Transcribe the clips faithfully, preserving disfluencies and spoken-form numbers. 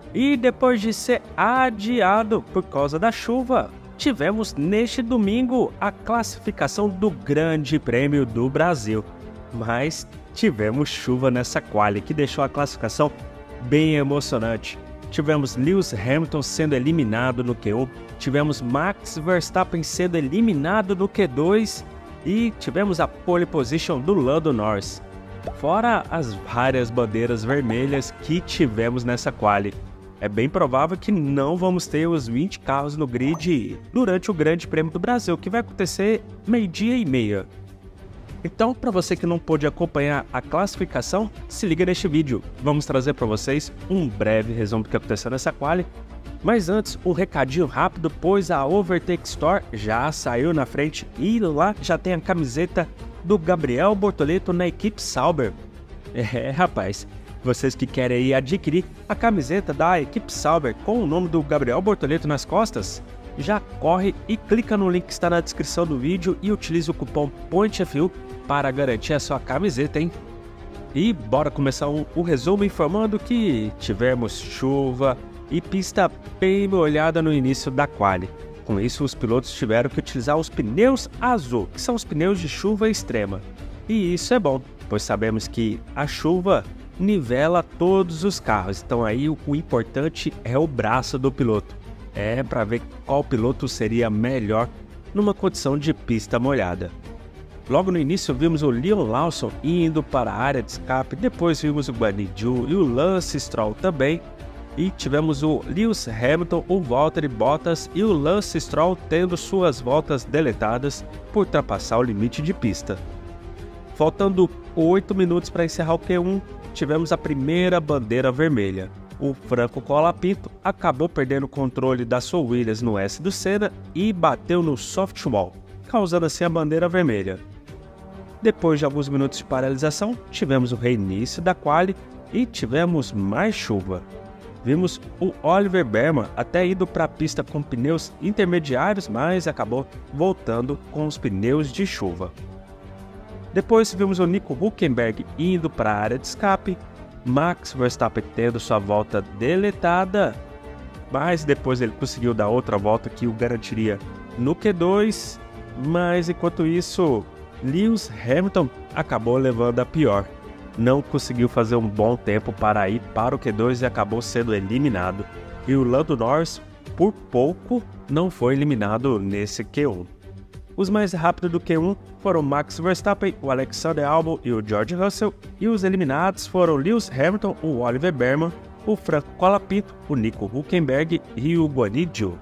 E depois de ser adiado por causa da chuva, tivemos neste domingo a classificação do Grande Prêmio do Brasil. Mas tivemos chuva nessa quali, que deixou a classificação bem emocionante. Tivemos Lewis Hamilton sendo eliminado no Q um, tivemos Max Verstappen sendo eliminado no Q dois e tivemos a pole position do Lando Norris. Fora as várias bandeiras vermelhas que tivemos nessa quali. É bem provável que não vamos ter os vinte carros no grid durante o Grande Prêmio do Brasil, que vai acontecer meio-dia e meia. Então, para você que não pôde acompanhar a classificação, se liga neste vídeo. Vamos trazer para vocês um breve resumo do que aconteceu nessa quali. Mas antes, um recadinho rápido, pois a Overtake Store já saiu na frente e lá já tem a camiseta do Gabriel Bortoleto na equipe Sauber. É, rapaz, vocês que querem ir adquirir a camiseta da equipe Sauber com o nome do Gabriel Bortoleto nas costas, já corre e clica no link que está na descrição do vídeo e utilize o cupom POINTFU para garantir a sua camiseta, hein? E bora começar o um, um resumo informando que tivemos chuva e pista bem molhada no início da quali. Com isso, os pilotos tiveram que utilizar os pneus azul, que são os pneus de chuva extrema. E isso é bom, pois sabemos que a chuva nivela todos os carros, então aí o, o importante é o braço do piloto. É para ver qual piloto seria melhor numa condição de pista molhada. Logo no início vimos o Liam Lawson indo para a área de escape, depois vimos o Guanyu Zhou e o Lance Stroll também, e tivemos o Lewis Hamilton, o Valtteri Bottas e o Lance Stroll tendo suas voltas deletadas por ultrapassar o limite de pista. Faltando oito minutos para encerrar o Q um, tivemos a primeira bandeira vermelha. O Franco Colapinto acabou perdendo o controle da sua Williams no S do Senna e bateu no softwall, causando assim a bandeira vermelha. Depois de alguns minutos de paralisação, tivemos o reinício da quali e tivemos mais chuva. Vimos o Oliver Bearman até indo para a pista com pneus intermediários, mas acabou voltando com os pneus de chuva. Depois vimos o Nico Hülkenberg indo para a área de escape, Max Verstappen tendo sua volta deletada, mas depois ele conseguiu dar outra volta que o garantiria no Q dois, mas enquanto isso, Lewis Hamilton acabou levando a pior. Não conseguiu fazer um bom tempo para ir para o Q dois e acabou sendo eliminado. E o Lando Norris, por pouco, não foi eliminado nesse Q um. Os mais rápidos do Q um foram Max Verstappen, o Alexander Albon e o George Russell, e os eliminados foram Lewis Hamilton, o Oliver Bearman, o Franco Colapinto, o Nico Hülkenberg e o Guanyu Zhou.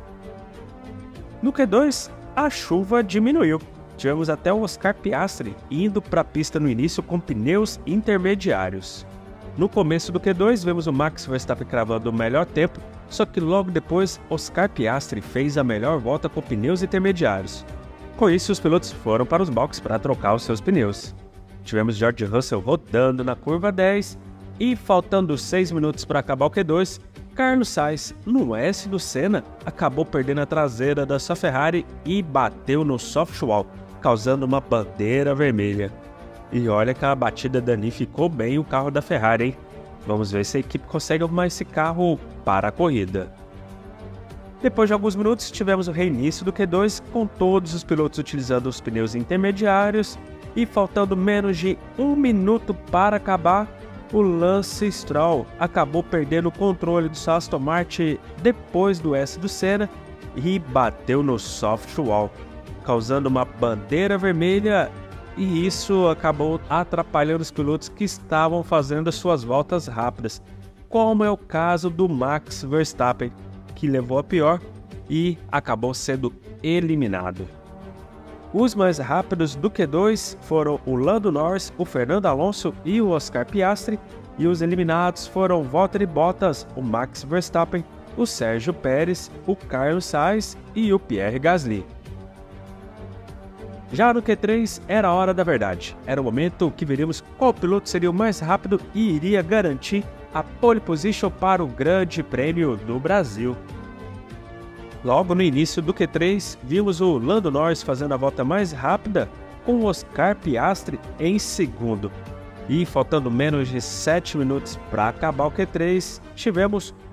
No Q dois, a chuva diminuiu. Tivemos até o Oscar Piastri indo para a pista no início com pneus intermediários. No começo do Q dois, vemos o Max Verstappen cravando o melhor tempo, só que logo depois, Oscar Piastri fez a melhor volta com pneus intermediários. Com isso, os pilotos foram para os boxes para trocar os seus pneus. Tivemos George Russell rodando na curva dez e, faltando seis minutos para acabar o Q dois, Carlos Sainz, no S do Senna, acabou perdendo a traseira da sua Ferrari e bateu no softwall, causando uma bandeira vermelha. E olha que a batida danificou bem o carro da Ferrari, hein? Vamos ver se a equipe consegue arrumar esse carro para a corrida. Depois de alguns minutos, tivemos o reinício do Q dois, com todos os pilotos utilizando os pneus intermediários, e faltando menos de um minuto para acabar, o Lance Stroll acabou perdendo o controle do seu Aston Martin depois do S do Senna e bateu no softwall, causando uma bandeira vermelha, e isso acabou atrapalhando os pilotos que estavam fazendo as suas voltas rápidas, como é o caso do Max Verstappen, que levou a pior e acabou sendo eliminado. Os mais rápidos do Q dois foram o Lando Norris, o Fernando Alonso e o Oscar Piastri, e os eliminados foram o Valtteri Bottas, o Max Verstappen, o Sérgio Pérez, o Carlos Sainz e o Pierre Gasly. Já no Q três era a hora da verdade, era o momento que veríamos qual piloto seria o mais rápido e iria garantir a pole position para o Grande Prêmio do Brasil. Logo no início do Q três, vimos o Lando Norris fazendo a volta mais rápida, com o Oscar Piastri em segundo. E faltando menos de sete minutos para acabar o Q três, tivemos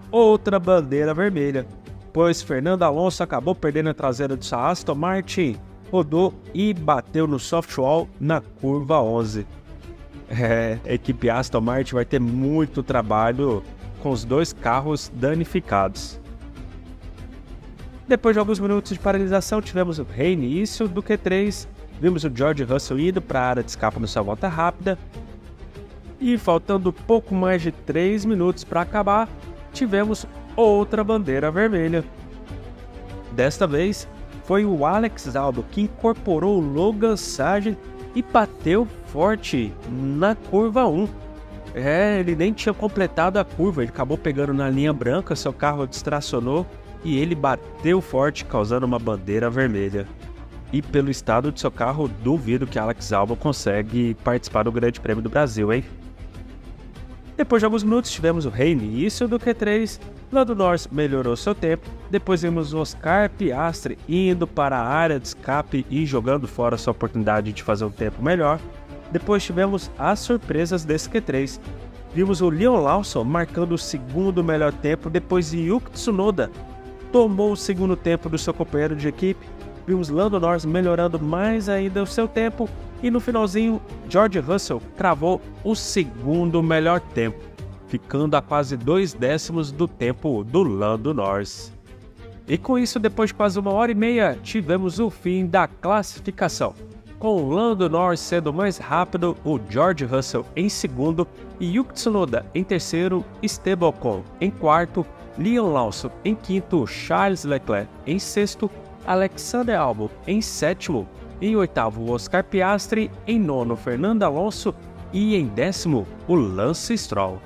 outra bandeira vermelha, pois Fernando Alonso acabou perdendo a traseira de sua Aston Martin, rodou e bateu no softwall na curva onze. É, a equipe Aston Martin vai ter muito trabalho com os dois carros danificados. Depois de alguns minutos de paralisação, tivemos o reinício do Q três, vimos o George Russell indo para a área de escape na sua volta rápida, e faltando pouco mais de três minutos para acabar, tivemos outra bandeira vermelha. Desta vez, foi o Alex Albon que incorporou o Logan Sargeant e bateu forte na curva um. É, ele nem tinha completado a curva, ele acabou pegando na linha branca, seu carro distracionou e ele bateu forte, causando uma bandeira vermelha. E pelo estado de seu carro, duvido que Alex Albon consegue participar do Grande Prêmio do Brasil, hein? Depois de alguns minutos, tivemos o reinício do Q três, Lando Norris melhorou seu tempo, depois vimos o Oscar Piastri indo para a área de escape e jogando fora sua oportunidade de fazer um tempo melhor. Depois tivemos as surpresas desse Q três. Vimos o Liam Lawson marcando o segundo melhor tempo, depois Yuki Tsunoda tomou o segundo tempo do seu companheiro de equipe. Vimos Lando Norris melhorando mais ainda o seu tempo e no finalzinho George Russell cravou o segundo melhor tempo, ficando a quase dois décimos do tempo do Lando Norris. E com isso, depois de quase uma hora e meia, tivemos o fim da classificação, com o Lando Norris sendo mais rápido, o George Russell em segundo e Yuki Tsunoda em terceiro, Esteban Ocon em quarto, Liam Lawson em quinto, Charles Leclerc em sexto, Alexander Albon em sétimo, em oitavo Oscar Piastri, em nono Fernando Alonso e em décimo o Lance Stroll.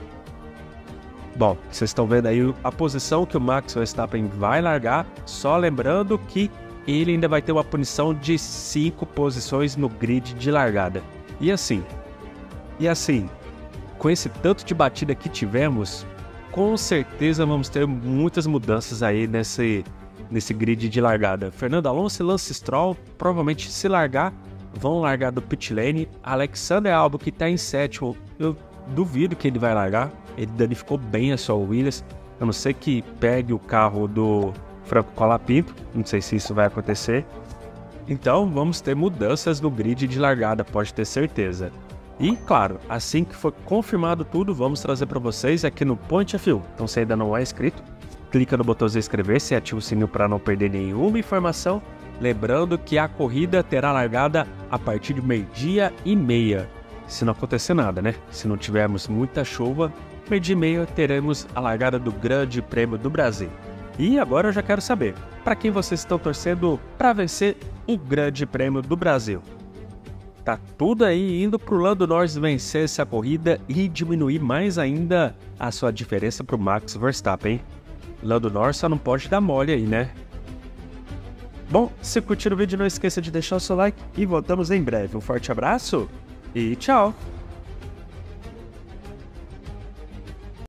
Bom, vocês estão vendo aí a posição que o Max Verstappen vai largar, só lembrando que ele ainda vai ter uma punição de cinco posições no grid de largada. E assim, e assim, com esse tanto de batida que tivemos, com certeza vamos ter muitas mudanças aí nesse, nesse grid de largada. Fernando Alonso e Lance Stroll, provavelmente se largar, vão largar do pit lane. Alexander Albon, que está em sétimo, eu duvido que ele vai largar. Ele danificou bem a sua Williams, a não ser que pegue o carro do Franco Colapinto, não sei se isso vai acontecer. Então vamos ter mudanças no grid de largada, pode ter certeza. E claro, assim que for confirmado tudo, vamos trazer para vocês aqui no Point F um. Então se ainda não é inscrito, clica no botãozinho inscrever-se e ativa o sininho para não perder nenhuma informação. Lembrando que a corrida terá largada a partir de meio-dia e meia. Se não acontecer nada, né? Se não tivermos muita chuva, meio-dia e meia teremos a largada do Grande Prêmio do Brasil. E agora eu já quero saber, para quem vocês estão torcendo para vencer o Grande Prêmio do Brasil? Tá tudo aí indo pro Lando Norris vencer essa corrida e diminuir mais ainda a sua diferença pro Max Verstappen, hein? Lando Norris só não pode dar mole aí, né? Bom, se curtiu o vídeo, não esqueça de deixar o seu like e voltamos em breve. Um forte abraço e tchau!